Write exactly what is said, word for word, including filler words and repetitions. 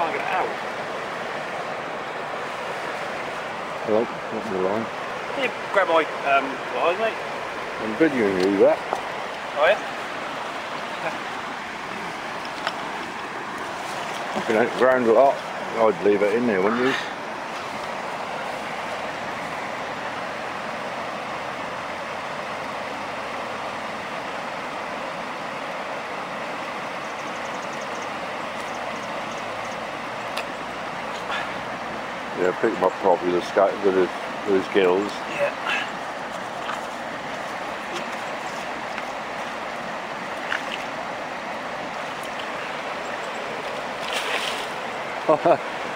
can't get it out. Hello, what's the line? Can you grab my um, line, mate? I'm videoing you that. Oh yeah? If it ain't ground a lot, I'd leave it in there, wouldn't you? Yeah, pick him up properly with his, with his, with his gills. Yeah.